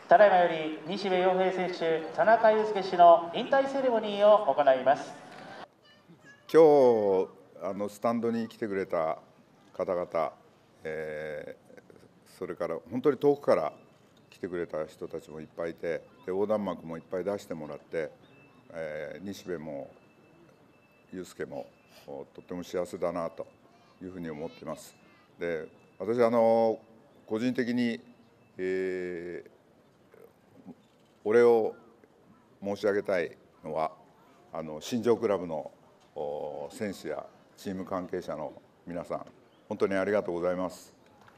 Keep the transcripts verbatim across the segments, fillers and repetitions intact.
ただいまより西部洋平選手、田中佑介氏の引退セレモニーを行います。 今日あのスタンドに来てくれた方々、えー、それから本当に遠くから来てくれた人たちもいっぱいいて、で横断幕もいっぱい出してもらって、えー、西部も佑介もとっても幸せだなというふうに思っています。で私あの個人的に、えー、お礼を申し上げたいのは、あの新庄クラブの選手やチーム関係者の皆さん、本当にありがとうございます。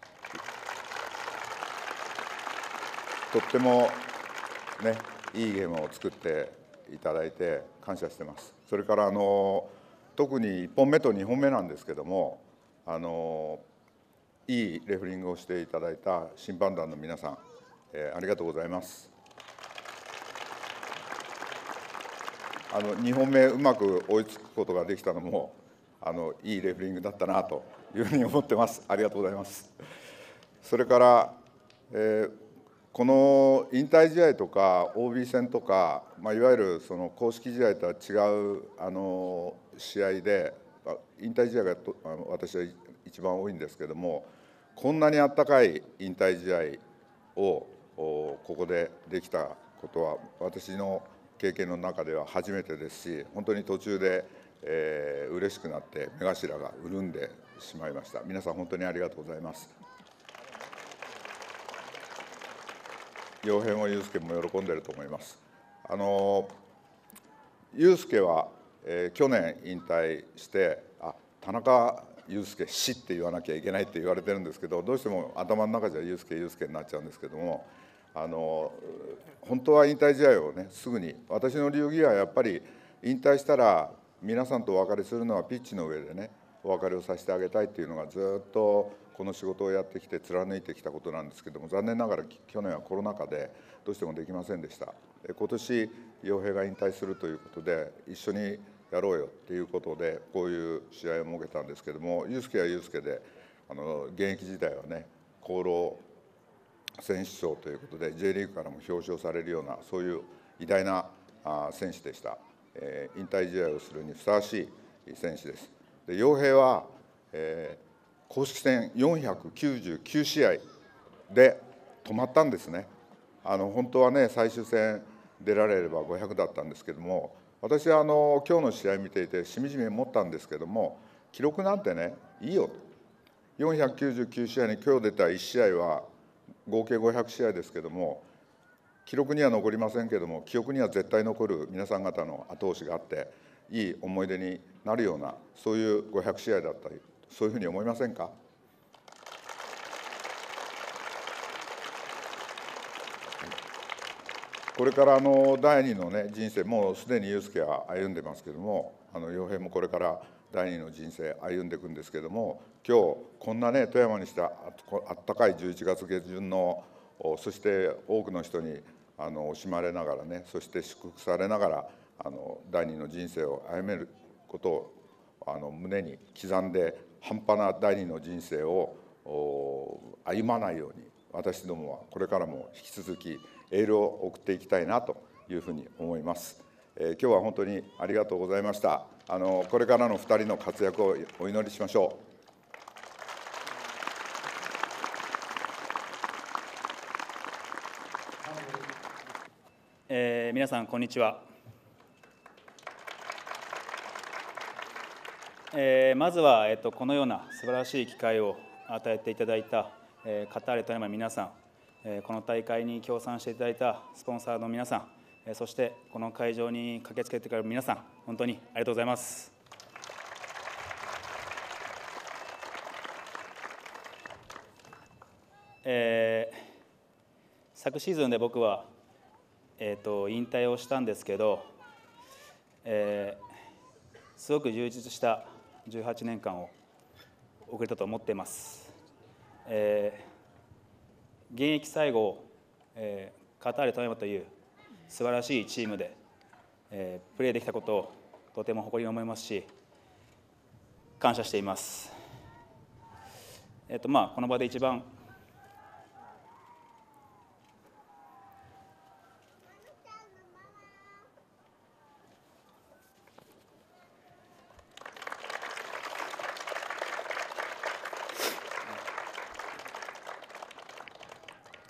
とってもね、いいゲームを作っていただいて感謝してます。それからあの特にいっぽんめとにほんめなんですけども、あのいいレフェリングをしていただいた審判団の皆さん、えー、ありがとうございます。あのにほんめうまく追いつくことができたのもあのいいレフェリングだったなというふうに思ってます。ありがとうございます。それから、えー、この引退試合とか オービー 戦とか、まあ、いわゆるその公式試合とは違うあの試合で、引退試合がとあの私は一番多いんですけれども、こんなにあったかい引退試合をここでできたことは私の経験の中では初めてですし、本当に途中で、えー、嬉しくなって目頭が潤んでしまいました。皆さん本当にありがとうございます。陽平も祐介も喜んでいると思います。あの祐介は、えー、去年引退してあ田中祐介氏って言わなきゃいけないって言われてるんですけど、どうしても頭の中じゃ祐介祐介になっちゃうんですけども、あの本当は引退試合をねすぐに、私の流儀はやっぱり引退したら皆さんとお別れするのはピッチの上でねお別れをさせてあげたいっていうのがずっとこの仕事をやってきて貫いてきたことなんですけども、残念ながら去年はコロナ禍でどうしてもできませんでした。今年陽平が引退するということで一緒にやろうよっていうことでこういう試合を設けたんですけども、祐介は祐介であの現役時代はね功労選手賞ということで J リーグからも表彰されるようなそういう偉大な選手でした。えー、引退試合をするにふさわしい選手です。で陽平は、えー、公式戦よんひゃくきゅうじゅうきゅうしあいで止まったんですね。あの本当はね最終戦出られればごひゃくだったんですけども、私はあの今日の試合見ていてしみじみ思ったんですけども、記録なんてねいいよと、よんひゃくきゅうじゅうきゅうしあいに今日出たいち試合は合計ごひゃくしあいですけども、記録には残りませんけども記憶には絶対残る皆さん方の後押しがあっていい思い出になるようなそういうごひゃくしあいだったり、そういうふうに思いませんか？これからあのだいにの、ね、人生、もうすでに祐介は歩んでますけども、あの陽平もこれからだいにの人生歩んでいくんですけども、今日こんなね富山にしたあったかいじゅういちがつげじゅんの、そして多くの人にあの惜しまれながらね、そして祝福されながらあのだいにの人生を歩めることをあの胸に刻んで、半端なだいにの人生を歩まないように私どもはこれからも引き続きエールを送っていきたいなというふうに思います。えー、今日は本当にありがとうございました。あのこれからのふたりの活躍をお祈りしましょう。 えー、皆さんこんにちは。えー、まずは、えっと、このような素晴らしい機会を与えていただいた、えー、カターレ富山の皆さん、えー、この大会に協賛していただいたスポンサーの皆さん、えー、そしてこの会場に駆けつけてくれる皆さん、本当にありがとうございます。えー、昨シーズンで僕は、えー、と引退をしたんですけど、えー、すごく充実したじゅうはちねんかんを送れたと思っています。えー、現役最後、えー、カターレ富山という素晴らしいチームで、えー、プレーできたことをとても誇りに思いますし、感謝しています。えーとまあ、この場で一番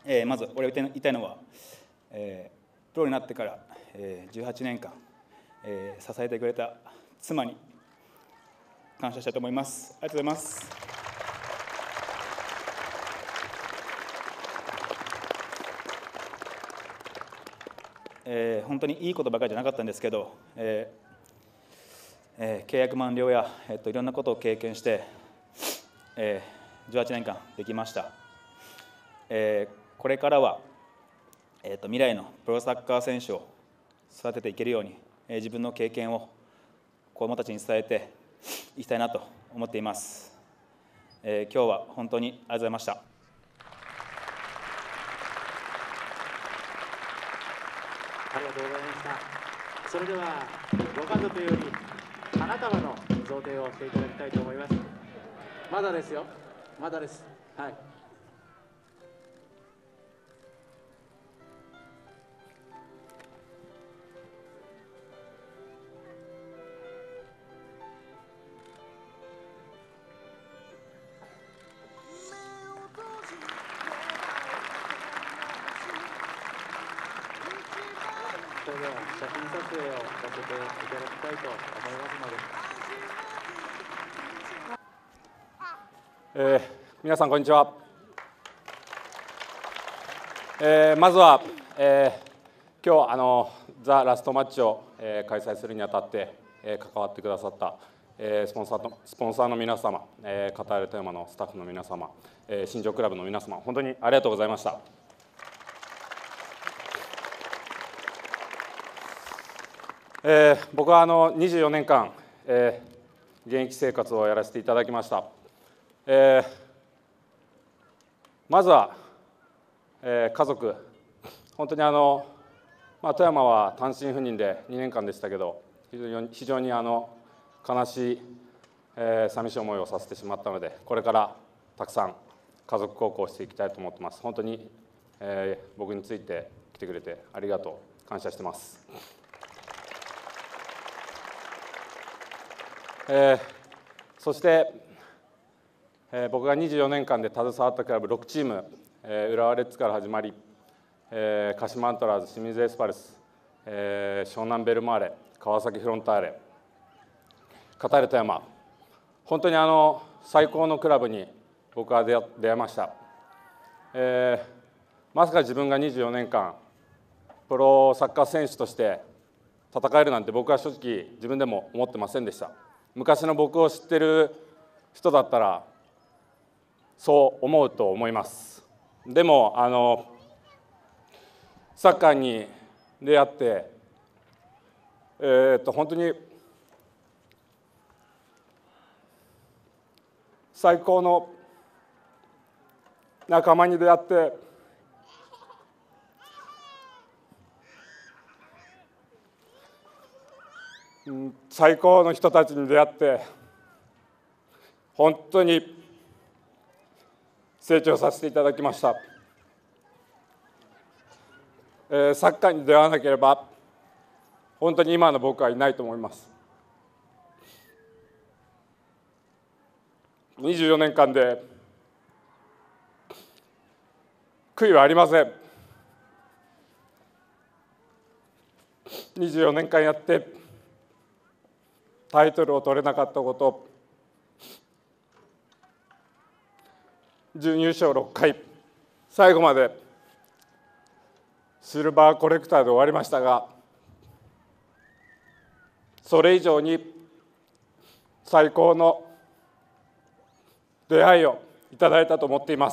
えー、まず俺が言いたいのは、えー、プロになってから、えー、じゅうはちねんかん、えー、支えてくれた妻に感謝したいと思います。ありがとうございます。えー、本当にいいことばかりじゃなかったんですけど、えーえー、契約満了や、えー、といろんなことを経験して、えー、じゅうはちねんかんできました。えー、これからは、えー、と未来のプロサッカー選手を育てていけるように、えー、自分の経験を子どもたちに伝えていきたいなと思っています。えー、今日は本当にありがとうございました。 ありがとうございました。それではご家族より花束の贈呈をしていただきたいと思います。まだですよ。まだです。はい。それでは写真撮影をさせていただきたいと思いますので。 えー、皆さんこんにちは。えー、まずは、えー、今日あのザ・ラストマッチを、えー、開催するにあたって、えー、関わってくださった、えー、スポンサーとスポンサーの皆様、えー、カタール富山のスタッフの皆様、えー、新庄クラブの皆様、本当にありがとうございました。えー、僕はあのにじゅうよねんかん、えー、現役生活をやらせていただきました。えー、まずは、えー、家族、本当にあの、まあ、富山は単身赴任でにねんかんでしたけど、非常に非常にあの悲しい、えー、寂しい思いをさせてしまったので、これからたくさん家族孝行していきたいと思ってます。本当に、えー、僕について来てくれてありがとう、感謝してます。えー、そして、えー、僕がにじゅうよねんかんで携わったクラブろくチーム、えー、浦和レッズから始まり、えー、鹿島アントラーズ、清水エスパルス、えー、湘南ベルマーレ、川崎フロンターレ、カタール富山、本当にあの最高のクラブに僕は出会、出会いました。えー、まさか自分がにじゅうよねんかんプロサッカー選手として戦えるなんて僕は正直自分でも思ってませんでした。昔の僕を知ってる人だったらそう思うと思います。でもあのサッカーに出会って、えー、っと本当に最高の仲間に出会って、最高の人たちに出会って本当に成長させていただきました。えー、サッカーに出会わなければ本当に今の僕はいないと思います。にじゅうよねんかんで悔いはありません。にじゅうよねんかんやってタイトルを取れなかったこと、準優勝ろっかい、最後までシルバーコレクターで終わりましたが、それ以上に最高の出会いをいただいたと思っています。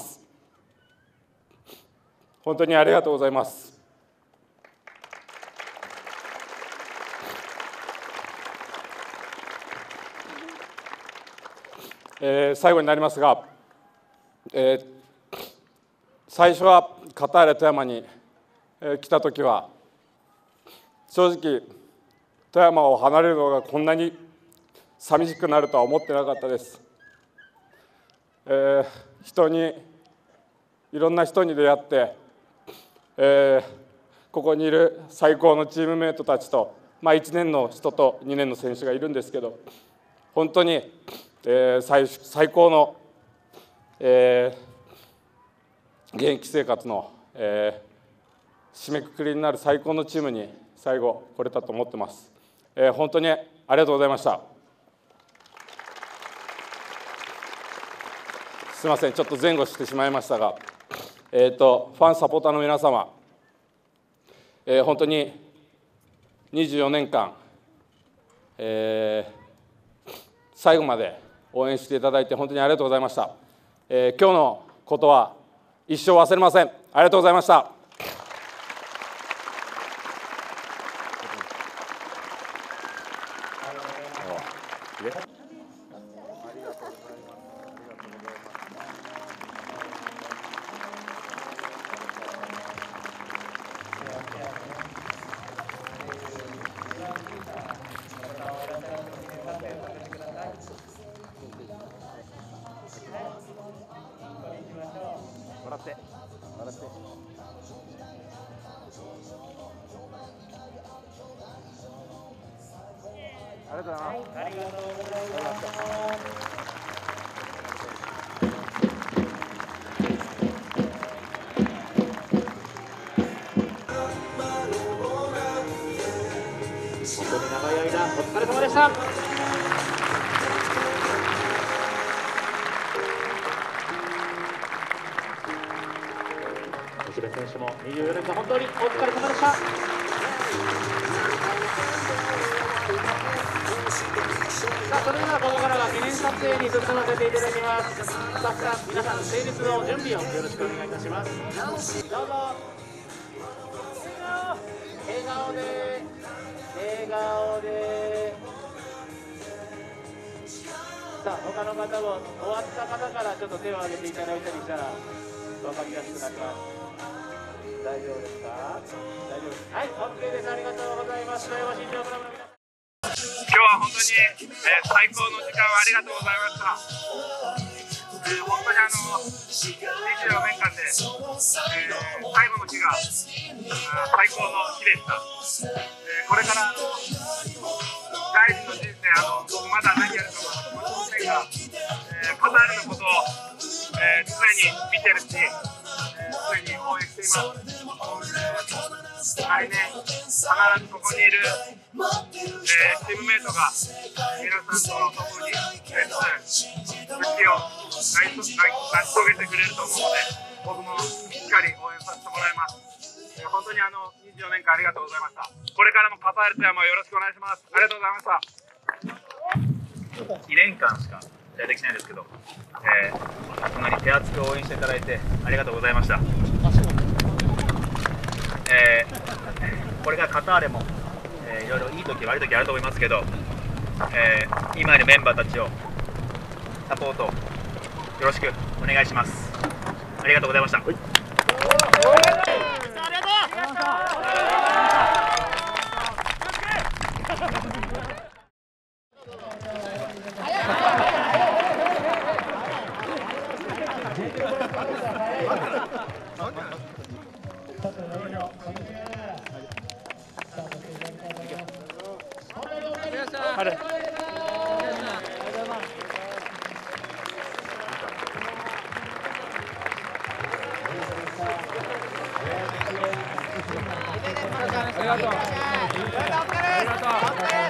本当にありがとうございます。えー、最後になりますが、えー、最初はカタール富山に、えー、来た時は正直富山を離れるのがこんなに寂しくなるとは思ってなかったです。えー、人にいろんな人に出会って、えー、ここにいる最高のチームメートたちと、まあ、いちねんの人とにねんの選手がいるんですけど、本当にえー、最, 最高の、えー、現役生活のえー、締めくくりになる最高のチームに最後来れたと思ってます。えー、本当にありがとうございました。すみません、ちょっと前後してしまいましたが、えーと、ファン、サポーターの皆様、えー、本当ににじゅうよねんかん、えー、最後まで応援していただいて本当にありがとうございました。えー、今日のことは一生忘れません。ありがとうございました。 笑って笑ってありがとうございます。ありがとうございます。 本当に長い間お疲れ様でした。西部選手もにじゅうよねんかん本当にお疲れ様でした。さあ、それではここからは記念撮影に進ませていただきます。スタッフさん、皆さん、整列の準備をよろしくお願いいたします。どうぞ。笑顔で笑顔で。さあ、他の方も終わった方からちょっと手を挙げていただいたりしたら分かりやすくなります。大丈夫ですか？大丈夫です。はい、オッケーです。ありがとうございます。富山新庄クラブの皆さん。 今日は本当に、えー、最高の時間をありがとうございました。えー、本当にあのにじゅうよねんかんで、えー、最後の日が最高の日でした。えー、これからあの第一の人生、あの僕まだ何やるかも分かりませんが、えー、カタールのことを、えー、常に見てるし、えー、常に応援しています。来年必ずここにいる、えー、チームメイトが皆さんと共にレッスン、復帰を成し遂げてくれると思うので、僕もしっかり応援させてもらいます。えー、本当にあのにじゅうよねんかんありがとうございました。これからもカタール富山をよろしくお願いします。ありがとうございました。にねんかんしか試合できないんですけど、えー、こんなに手厚く応援していただいてありがとうございました。えー、これからカタールも、えー、いろいろいい時悪い時あると思いますけど、えー、今いるメンバーたちをサポートよろしくお願いします。ありがとうございました。 あれありがとう。